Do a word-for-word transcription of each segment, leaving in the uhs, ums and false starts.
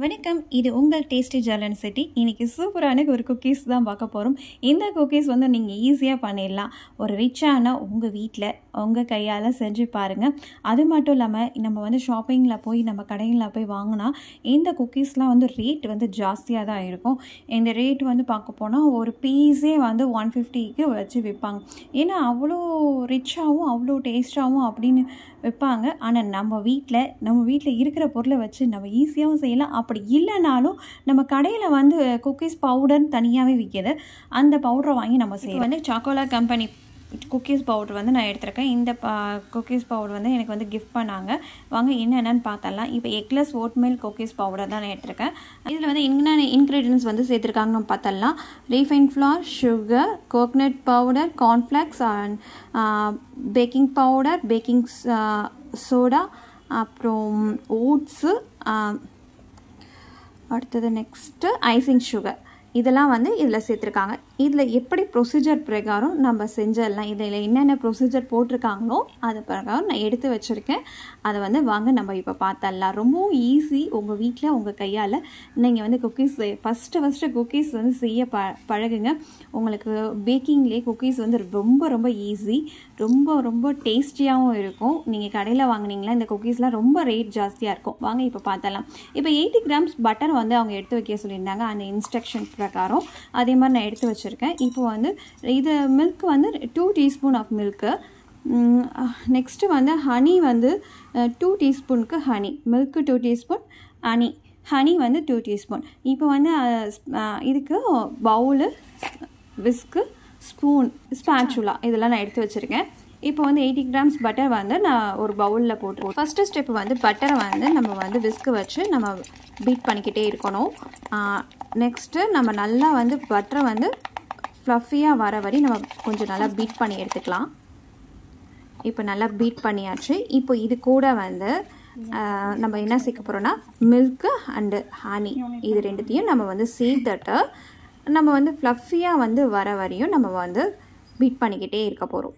வணக்கம், இது உங்கள் டேஸ்டி ஜர்லின் சிட்டி. இன்றைக்கி சூப்பரான ஒரு குக்கீஸ் தான் பார்க்க போகிறோம். இந்த குக்கீஸ் வந்து நீங்கள் ஈஸியாக பண்ணிடலாம். ஒரு ரிச்சான உங்கள் வீட்டில் உங்கள் கையால் செஞ்சு பாருங்கள். அது மட்டும் இல்லாமல் நம்ம வந்து ஷாப்பிங்கில் போய் நம்ம கடைகளில் போய் வாங்கினா இந்த குக்கீஸ்லாம் வந்து ரேட் வந்து ஜாஸ்தியாக தான் இருக்கும். இந்த ரேட் வந்து பார்க்க போனால் ஒரு பீஸே வந்து ஒன் ஃபிஃப்டிக்கு வச்சு விற்பாங்க. ஏன்னா அவ்வளோ ரிச்சாகவும் அவ்வளோ டேஸ்ட்டாகவும் அப்படின்னு வைப்பாங்க. ஆனால் நம்ம வீட்டில் நம்ம வீட்டில் இருக்கிற பொருளை வச்சு நம்ம ஈஸியாகவும் செய்யலாம். அப்படி இல்லைனாலும் நம்ம கடையில் வந்து குக்கீஸ் பவுடர் தனியாகவே விற்கிது. அந்த பவுடரை வாங்கி நம்ம செய்யலாம். வந்து சாக்கோலா கம்பெனி குக்கீஸ் பவுடர் வந்து நான் எடுத்திருக்கேன். இந்த குக்கீஸ் பவுடர் வந்து எனக்கு வந்து கிஃப்ட் பண்ணாங்க. வாங்க என்னென்னு பார்த்தலாம். இப்போ எக்லெஸ் ஓட்மேல் குக்கீஸ் பவுடர் தான் நான் எடுத்திருக்கேன். இதில் வந்து என்னென்ன இன்க்ரீடியன்ஸ் வந்து சேர்த்துருக்காங்க நம்ம பார்த்தலாம். Refine flour, sugar, coconut powder, cornflakes, baking powder, baking soda, அப்புறம் ஓட்ஸு, அடுத்தது நெக்ஸ்ட்டு ஐசிங் சுகர், இதெல்லாம் வந்து இதில் சேர்த்துருக்காங்க. இதில் எப்படி ப்ரொசீஜர் பிரகாரம் நம்ம செஞ்சிடலாம். இதில் என்னென்ன ப்ரொசீஜர் போட்டிருக்காங்களோ அது பிரகாரம் நான் எடுத்து வச்சுருக்கேன். அதை வந்து வாங்க நம்ம இப்போ பார்த்தரலாம். ரொம்பவும் ஈஸி. உங்கள் வீட்டில் உங்கள் கையால் நீங்கள் வந்து குக்கீஸ் ஃபஸ்ட்டு ஃபஸ்ட்டு குக்கீஸ் வந்து செய்ய ப பழகுங்க. உங்களுக்கு பேக்கிங்லேயே குக்கீஸ் வந்து ரொம்ப ரொம்ப ஈஸி, ரொம்ப ரொம்ப டேஸ்டியாகவும் இருக்கும். நீங்கள் கடையில் வாங்கினீங்களா இந்த குக்கீஸ்லாம் ரொம்ப ரேட் ஜாஸ்தியாக இருக்கும். வாங்க இப்போ பார்த்தரலாம். இப்போ எயிட்டி கிராம்ஸ் பட்டர் வந்து அவங்க எடுத்து வைக்க சொல்லியிருந்தாங்க. அந்த இன்ஸ்ட்ரக்ஷன் பிரகாரம் அதே மாதிரி நான் எடுத்து வச்சுருக்கேன். இப்போ வந்து இது மில்க் வந்து two teaspoon of milk. Next வந்து ஹனி வந்து டூ டீஸ்பூனுக்கு honey, milk two teaspoon, honey honey வந்து டூ டீஸ்பூன். இப்போ வந்து இதுக்கு பவுலு, விஸ்கு, ஸ்பூன், ஸ்பேச்சுலா இதெல்லாம் நான் எடுத்து வச்சுருக்கேன். இப்போ வந்து எயிட்டி கிராம்ஸ் பட்டர் வந்து நான் ஒரு பவுலில் போட்டுருவோம். ஃபஸ்ட்டு ஸ்டெப் வந்து பட்டரை வந்து நம்ம வந்து விஸ்கு வச்சு நம்ம பீட் பண்ணிக்கிட்டே இருக்கணும். நெக்ஸ்ட்டு நம்ம நல்லா வந்து பட்டரை வந்து ஃப்ளஃபியாக வர வரை நம்ம கொஞ்சம் நல்லா பீட் பண்ணி எடுத்துக்கலாம். இப்போ நல்லா பீட் பண்ணியாச்சு. இப்போ இது கூட வந்து நம்ம என்ன சேர்க்க போகிறோன்னா மில்க்கு அண்டு ஹனி இது ரெண்டுத்தையும் நம்ம வந்து சேர்த்துட்டு நம்ம வந்து ஃப்ளஃபியாக வந்து வர வரையும் நம்ம வந்து பீட் பண்ணிக்கிட்டே இருக்க போகிறோம்.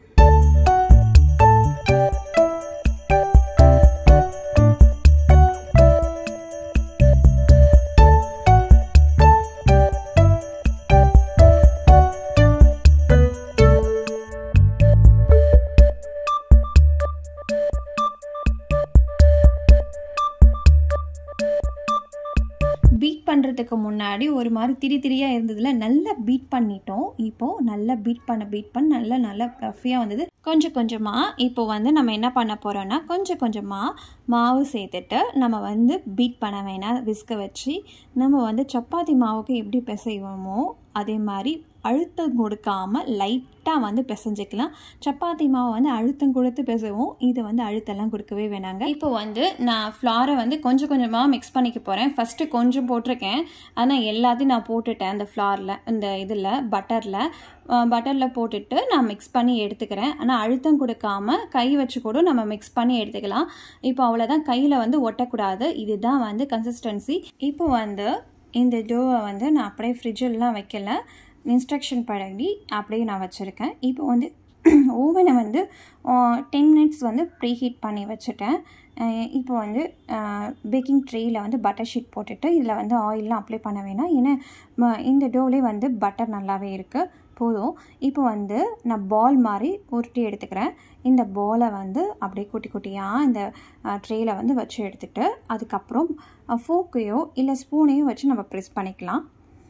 பீட் பண்ணுறதுக்கு முன்னாடி ஒரு மாதிரி திரி திரியாக இருந்ததுல நல்லா பீட் பண்ணிட்டோம். இப்போது நல்லா பீட் பண்ண பீட் பண்ண நல்லா நல்லா ஃப்ளஃபியாக வந்தது. கொஞ்சம் கொஞ்சமாக இப்போ வந்து நம்ம என்ன பண்ண போகிறோன்னா கொஞ்சம் கொஞ்சமாக மாவு சேர்த்துட்டு நம்ம வந்து பீட் பண்ண வேணாம். விஸ்க வச்சு நம்ம வந்து சப்பாத்தி மாவுக்கு எப்படி பிசைவோமோ அதே மாதிரி அழுத்தம் கொடுக்காமல் லைட்டாக வந்து பிசைஞ்சிக்கலாம். சப்பாத்தி மாவு வந்து அழுத்தம் கொடுத்து பிசைவோம். இது வந்து அழுத்தெல்லாம் கொடுக்கவே வேணாங்க. இப்போ வந்து நான் ஃப்ளாரை வந்து கொஞ்சம் கொஞ்சமாக மிக்ஸ் பண்ணிக்க போகிறேன். ஃபஸ்ட்டு கொஞ்சம் போட்டிருக்கேன், ஆனால் எல்லாத்தையும் நான் போட்டுட்டேன். அந்த ஃப்ளாரில் இந்த இதில் பட்டரில் பட்டரில் போட்டுட்டு நான் மிக்ஸ் பண்ணி எடுத்துக்கிறேன். ஆனால் அழுத்தம் கொடுக்காம கை வச்சு கூட நம்ம மிக்ஸ் பண்ணி எடுத்துக்கலாம். இப்போ அவ்வளோதான், கையில் வந்து ஒட்டக்கூடாது. இதுதான் வந்து கன்சிஸ்டன்சி. இப்போ வந்து இந்த டோவை வந்து நான் அப்படியே ஃப்ரிட்ஜிலலாம் வைக்கல, இன்ஸ்ட்ரக்ஷன் படி அப்படியே நான் வச்சுருக்கேன். இப்போ வந்து ஓவனை வந்து டென் மினிட்ஸ் வந்து ப்ரீ ஹீட் பண்ணி வச்சுட்டேன். இப்போ வந்து பேக்கிங் ட்ரேயில் வந்து பட்டர் ஷீட் போட்டுட்டு இதில் வந்து ஆயிலெலாம் அப்ளை பண்ண வேணாம். ஏன்னா இந்த டோவிலே வந்து பட்டர் நல்லாவே இருக்குது, போதும். இப்போ வந்து நான் பால் மாதிரி உருட்டி எடுத்துக்கிறேன். இந்த பாலை வந்து அப்படியே குட்டி குட்டியாக இந்த ட்ரேயில் வந்து வச்சு எடுத்துகிட்டு அதுக்கப்புறம் ஃபோக்கையோ இல்லை ஸ்பூனையோ வச்சு நம்ம ப்ரெஸ் பண்ணிக்கலாம்.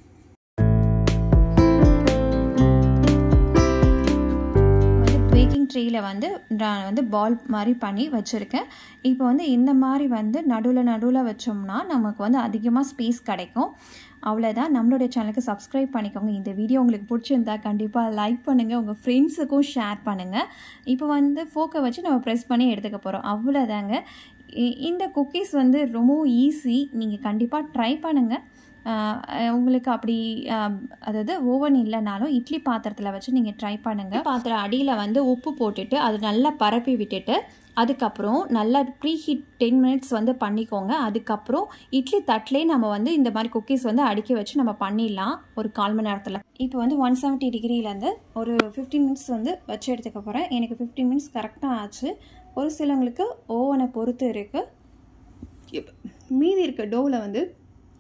பேக்கிங் ட்ரேயில் வந்து நான் வந்து பால் மாதிரி பண்ணி வச்சுருக்கேன். இப்போ வந்து இந்த மாதிரி வந்து நடுவில் நடுவில் வச்சோம்னா நமக்கு வந்து அதிகமாக ஸ்பேஸ் கிடைக்கும். அவ்வளோதான். நம்மளுடைய சேனலுக்கு சப்ஸ்கிரைப் பண்ணிக்கோங்க. இந்த வீடியோ உங்களுக்கு பிடிச்சிருந்தா கண்டிப்பாக லைக் பண்ணுங்கள், உங்கள் ஃப்ரெண்ட்ஸுக்கும் ஷேர் பண்ணுங்கள். இப்போ வந்து ஃபோக்கை வச்சு நம்ம ப்ரெஸ் பண்ணி எடுத்துக்க போகிறோம். அவ்வளோதாங்க. இந்த குக்கீஸ் வந்து ரொம்பவும் ஈஸி. நீங்கள் கண்டிப்பாக ட்ரை பண்ணுங்கள். உங்களுக்கு அப்படி அதாவது ஓவன் இல்லைனாலும் இட்லி பாத்திரத்தில் வச்சு நீங்கள் ட்ரை பண்ணுங்கள். பாத்திரம் அடியில் வந்து உப்பு போட்டுட்டு அது நல்லா பரப்பி விட்டுட்டு அதுக்கப்புறம் நல்லா ப்ரீ ஹீட் டென் மினிட்ஸ் வந்து பண்ணிக்கோங்க. அதுக்கப்புறம் இட்லி தட்டிலே நம்ம வந்து இந்த மாதிரி குக்கீஸ் வந்து அடுக்கி வச்சு நம்ம பண்ணிடலாம் ஒரு கால் மணி நேரத்தில். இப்போ வந்து ஒன் செவன்ட்டி டிகிரியிலேருந்து ஒரு ஃபிஃப்டீன் மினிட்ஸ் வந்து வச்சு எடுத்துக்க போகிறேன். எனக்கு ஃபிஃப்டீன் மினிட்ஸ் கரெக்டாக ஆச்சு. ஒரு சிலவங்களுக்கு ஓவனை பொறுத்து இருக்குது. மீதி இருக்க டோவில் வந்து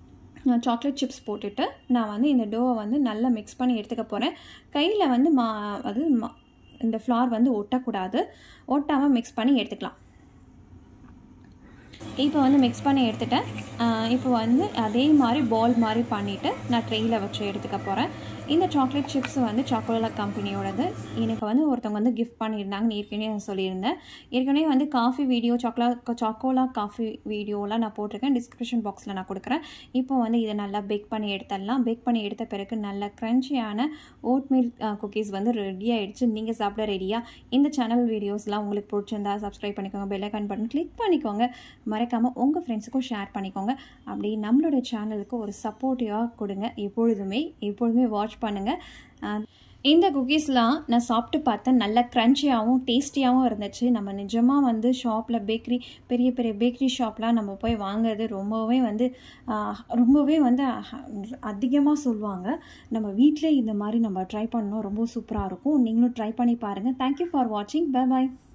சாக்லேட் சிப்ஸ் போட்டுட்டு நான் வந்து இந்த டோவை வந்து நல்லா மிக்ஸ் பண்ணி எடுத்துக்க போகிறேன். கையில் வந்து மா அது மா இந்த ஃப்ளார் வந்து ஒட்டக்கூடாது. ஒட்டாமல் மிக்ஸ் பண்ணி எடுத்துக்கலாம். இப்போ வந்து மிக்ஸ் பண்ணி எடுத்துட்டேன். இப்போ வந்து அதே மாதிரி பால் மாதிரி பண்ணிவிட்டு நான் ட்ரெயில் வச்சு எடுத்துக்க போகிறேன். இந்த சாக்லேட் சிப்ஸ் வந்து சாக்கோலா கம்பெனியோடது. எனக்கு வந்து ஒருத்தவங்க வந்து கிஃப்ட் பண்ணியிருந்தாங்கன்னு ஏற்கனவே நான் சொல்லியிருந்தேன். ஏற்கனவே வந்து காஃபி வீடியோ சாக்லா சாக்கோலா காஃபி வீடியோலாம் நான் போட்டிருக்கேன். டிஸ்கிரிப்ஷன் பாக்ஸில் நான் கொடுக்குறேன். இப்போ வந்து இதை நல்லா பேக் பண்ணி எடுத்துடலாம். பேக் பண்ணி எடுத்த பிறகு நல்ல க்ரன்ச்சியான ஓட்மீல் குக்கீஸ் வந்து ரெடி ஆகிடுச்சு. நீங்கள் சாப்பிட ரெடியாக. இந்த சேனல் வீடியோஸ்லாம் உங்களுக்கு பிடிச்சிருந்தா சப்ஸ்கிரைப் பண்ணிக்கோங்க. பெல் ஐக்கான் பட்டன் கிளிக் பண்ணிக்கோங்க. மறக்காமல் உங்கள் ஃப்ரெண்ட்ஸுக்கும் ஷேர் பண்ணிக்கோங்க. அப்படி நம்மளோட சேனலுக்கு ஒரு சப்போர்ட்டிவாக கொடுங்க. எப்பொழுதுமே எப்பொழுதுமே வாட்ச் பண்ணுங்கள். இந்த குக்கீஸ்லாம் நான் சாப்பிட்டு பார்த்தேன். நல்ல க்ரன்ச்சியாகவும் டேஸ்டியாகவும் இருந்துச்சு. நம்ம நிஜமாக வந்து ஷாப்பில் பேக்கரி பெரிய பெரிய பேக்கரி ஷாப்லாம் நம்ம போய் வாங்குறது ரொம்பவே வந்து ரொம்பவே வந்து அதிகமாக சொல்லுவாங்க. நம்ம வீட்டிலே இந்த மாதிரி நம்ம ட்ரை பண்ணோம். ரொம்ப சூப்பராக இருக்கும். நீங்களும் ட்ரை பண்ணி பாருங்கள். தேங்க்யூ ஃபார் வாட்சிங். பை பாய்.